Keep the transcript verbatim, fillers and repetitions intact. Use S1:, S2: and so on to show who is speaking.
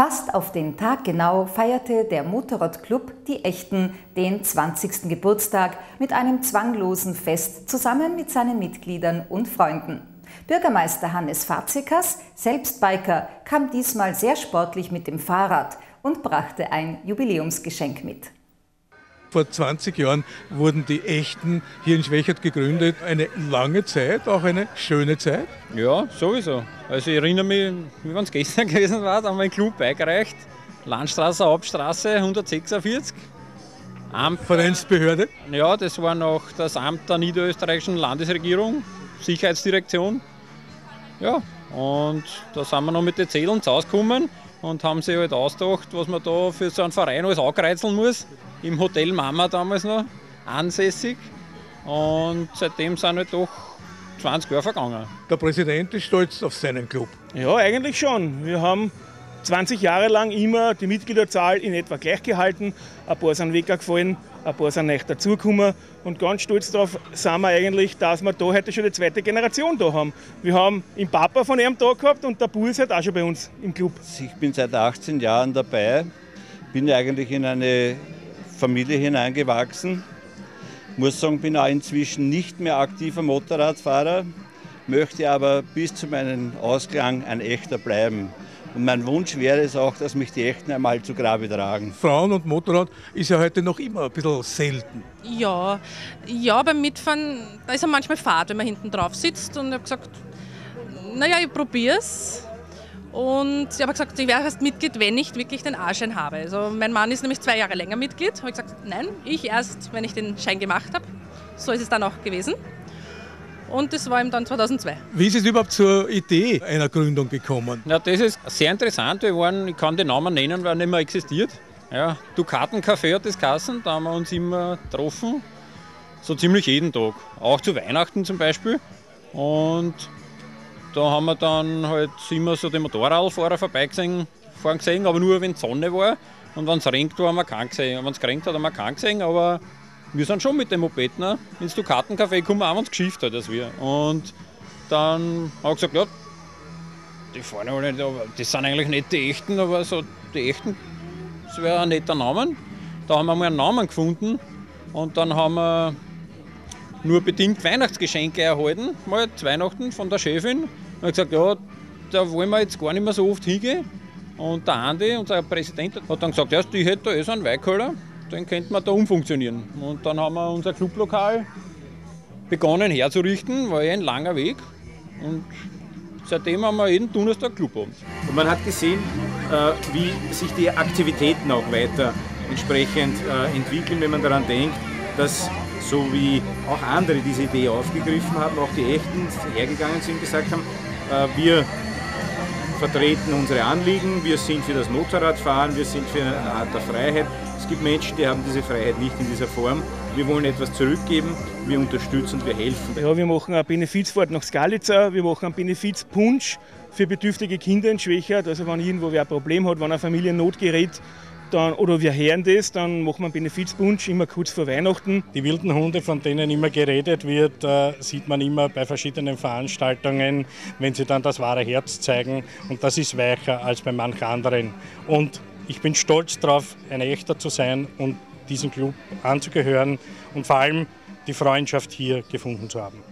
S1: Fast auf den Tag genau feierte der Motorradclub Die Echten den zwanzigsten Geburtstag mit einem zwanglosen Fest zusammen mit seinen Mitgliedern und Freunden. Bürgermeister Hannes Fazekas, selbst Biker, kam diesmal sehr sportlich mit dem Fahrrad und brachte ein Jubiläumsgeschenk mit.
S2: Vor zwanzig Jahren wurden die Echten hier in Schwechat gegründet. Eine lange Zeit, auch eine schöne Zeit.
S3: Ja, sowieso. Also ich erinnere mich, wie wenn es gestern gewesen war, da haben wir einen Club eingereicht. Landstraße, Hauptstraße, hundertsechsundvierzig. Amt,
S2: Vereinsbehörde?
S3: Ja, das war noch das Amt der niederösterreichischen Landesregierung, Sicherheitsdirektion. Ja, und da sind wir noch mit den Zetteln rausgekommen und haben sich halt ausgedacht, was man da für so einen Verein alles ankreuzeln muss. Im Hotel Mama damals noch ansässig. Und seitdem sind halt doch zwanzig Jahre vergangen.
S2: Der Präsident ist stolz auf seinen Club.
S4: Ja, eigentlich schon. Wir haben zwanzig Jahre lang immer die Mitgliederzahl in etwa gleich gehalten. Ein paar sind weggefallen, ein paar sind neu dazugekommen. Und ganz stolz darauf sind wir eigentlich, dass wir da heute schon die zweite Generation da haben. Wir haben den Papa von ihm da gehabt und der Bub ist halt auch schon bei uns im Club.
S5: Ich bin seit achtzehn Jahren dabei, bin eigentlich in eine Familie hineingewachsen. Ich muss sagen, bin auch inzwischen nicht mehr aktiver Motorradfahrer, möchte aber bis zu meinem Ausklang ein Echter bleiben. Und mein Wunsch wäre es auch, dass mich die Echten einmal zu Grabe tragen.
S2: Frauen und Motorrad ist ja heute noch immer ein bisschen selten.
S6: Ja, ja, beim Mitfahren, da ist ja manchmal Fahrt, wenn man hinten drauf sitzt. Und ich habe gesagt, naja, ich probiere es. Und ich habe gesagt, ich wäre erst Mitglied, wenn ich wirklich den A-Schein habe. Also mein Mann ist nämlich zwei Jahre länger Mitglied. Habe ich gesagt, nein, ich erst, wenn ich den Schein gemacht habe. So ist es dann auch gewesen. Und das war ihm dann zweitausendzwei.
S2: Wie ist es überhaupt zur Idee einer Gründung gekommen?
S3: Ja, das ist sehr interessant. Wir waren, ich kann den Namen nennen, weil er nicht mehr existiert. Ja, Dukatencafé hat das geheißen, da haben wir uns immer getroffen. So ziemlich jeden Tag. Auch zu Weihnachten zum Beispiel. Und da haben wir dann halt immer so den Motorradfahrer vorbeigesehen, fahren gesehen, aber nur wenn die Sonne war. Und wenn es regnet war, haben wir keinen gesehen. Und wenn es geregnet hat, haben wir keinen gesehen. Aber wir sind schon mit dem Moped ne, ins Dukatencafé gekommen, auch wenn es geschifft hat als wir. Und dann haben wir gesagt, ja, die fahren alle nicht, aber das sind eigentlich nicht die Echten, aber so die Echten, das wäre ein netter Name. Da haben wir mal einen Namen gefunden und dann haben wir nur bedingt Weihnachtsgeschenke erhalten, mal zu Weihnachten von der Chefin. Und ich gesagt, ja, da wollen wir jetzt gar nicht mehr so oft hingehen. Und der Andi, unser Präsident, hat dann gesagt, ja, die hätte da eh so einen Weihkeller, den könnte man da umfunktionieren. Und dann haben wir unser Clublokal begonnen herzurichten, war eh ein langer Weg. Und seitdem haben wir jeden Donnerstag Clubabend.
S7: Und man hat gesehen, wie sich die Aktivitäten auch weiter entsprechend entwickeln, wenn man daran denkt, dass so wie auch andere diese Idee aufgegriffen haben, auch die Echten hergegangen sind und gesagt haben, wir vertreten unsere Anliegen, wir sind für das Motorradfahren, wir sind für eine Art der Freiheit. Es gibt Menschen, die haben diese Freiheit nicht in dieser Form. Wir wollen etwas zurückgeben, wir unterstützen und wir helfen.
S4: Ja, wir machen eine Benefizfahrt nach Skalitzer, wir machen einen Benefizpunsch für bedürftige Kinder in Schwechat. Also wenn irgendwo wer ein Problem hat, wenn eine Familie in Not gerät, dann, oder wir hören das, dann machen wir einen Benefizpunsch, immer kurz vor Weihnachten.
S8: Die wilden Hunde, von denen immer geredet wird, äh, sieht man immer bei verschiedenen Veranstaltungen, wenn sie dann das wahre Herz zeigen. Und das ist weicher als bei manch anderen. Und ich bin stolz darauf, ein Echter zu sein und diesem Club anzugehören und vor allem die Freundschaft hier gefunden zu haben.